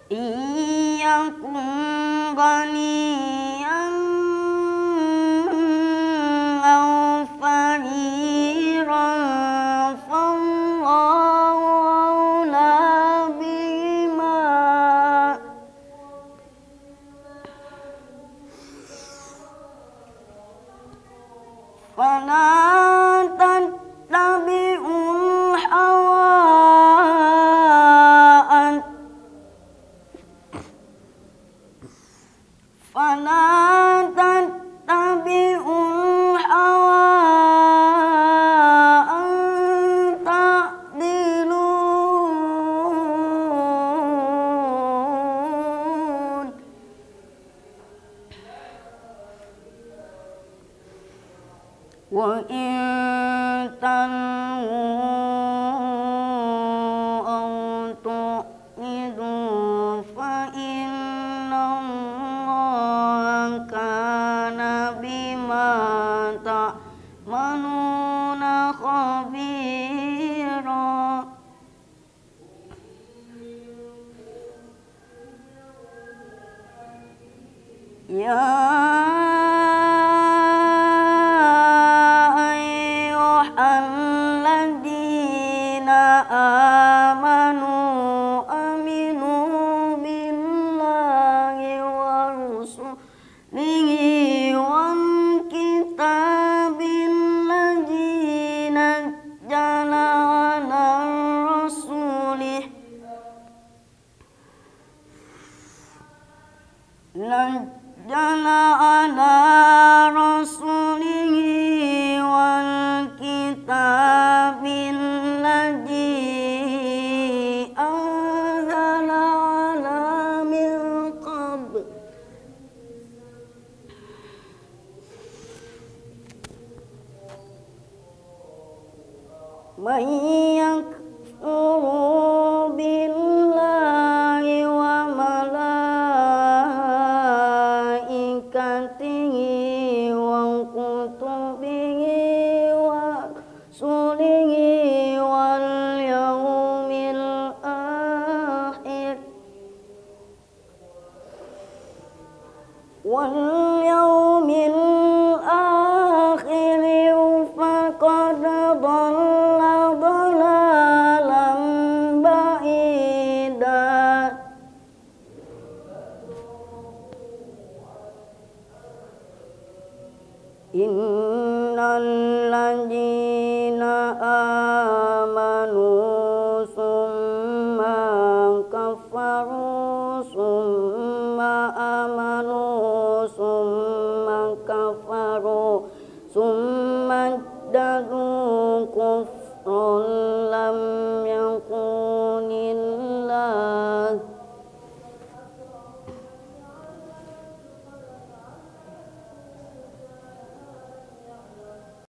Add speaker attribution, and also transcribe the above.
Speaker 1: Iyyakum ghaniyan aw faqiran fallahu awla bihima fala tattabi'ul hawa fala tattabi'ul hawa an ta'dilun wa in tanhu aw tu'idu fa innallaha kana bima ta'maluna khabira. Ya amanu aminu billahi wa rusulihi wal kitabil ladzi nazzala ala rasulih wal kitabil man yakfuru billahi wa malaikatihi wa kutubihi wa rusulihi wal yawmil akhir faqad dhalla dhalalan ba'ida. Innal ladzina amanu summa kafaru summa amanu